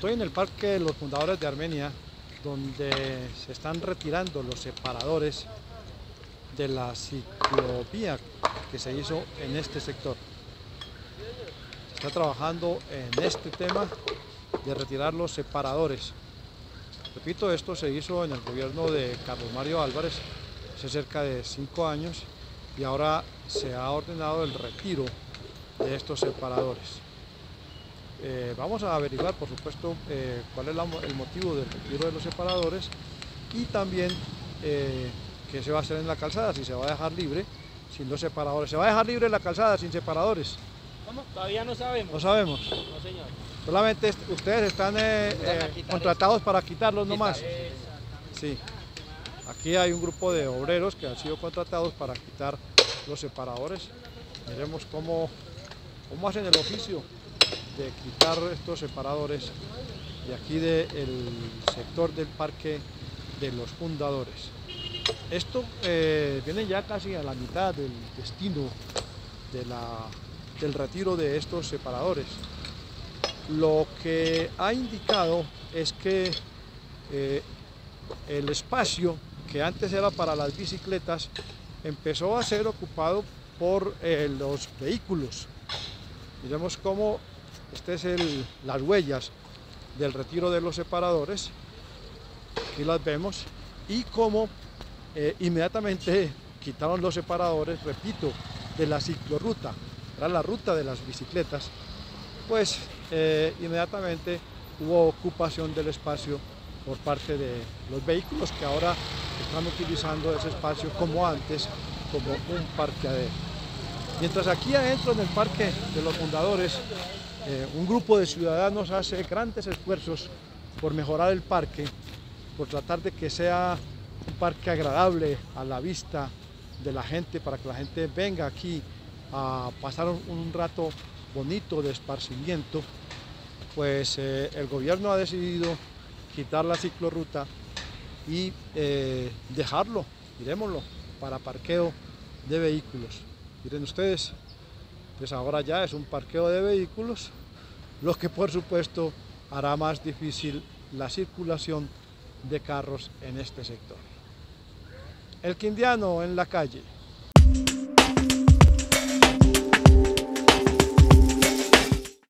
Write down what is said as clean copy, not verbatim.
Estoy en el Parque de los Fundadores de Armenia, donde se están retirando los separadores de la ciclovía que se hizo en este sector. Se está trabajando en este tema de retirar los separadores. Repito, esto se hizo en el gobierno de Carlos Mario Álvarez hace cerca de 5 años y ahora se ha ordenado el retiro de estos separadores. Vamos a averiguar, por supuesto, cuál es el motivo del retiro de los separadores y también qué se va a hacer en la calzada, si se va a dejar libre sin los separadores. ¿Se va a dejar libre la calzada sin separadores? ¿Cómo? Todavía no sabemos. No sabemos. No, señor. Solamente ustedes están contratados para quitarlos nomás. Sí. Aquí hay un grupo de obreros que han sido contratados para quitar los separadores. Miremos cómo hacen el oficio de quitar estos separadores de aquí del sector del Parque de los Fundadores. Esto viene ya casi a la mitad del destino del retiro de estos separadores. Lo que ha indicado es que el espacio que antes era para las bicicletas empezó a ser ocupado por los vehículos. Miremos cómo estas es las huellas del retiro de los separadores, aquí las vemos, y cómo inmediatamente quitaron los separadores, repito, de la ciclorruta, era la ruta de las bicicletas, pues inmediatamente hubo ocupación del espacio por parte de los vehículos que ahora están utilizando ese espacio como antes, como un parqueadero. Mientras aquí adentro en el Parque de los Fundadores, un grupo de ciudadanos hace grandes esfuerzos por mejorar el parque, por tratar de que sea un parque agradable a la vista de la gente, para que la gente venga aquí a pasar un rato bonito de esparcimiento. Pues el gobierno ha decidido quitar la ciclorruta y dejarlo, miremoslo, para parqueo de vehículos. Miren ustedes, pues ahora ya es un parqueo de vehículos, lo que por supuesto hará más difícil la circulación de carros en este sector. El Quindiano en la calle.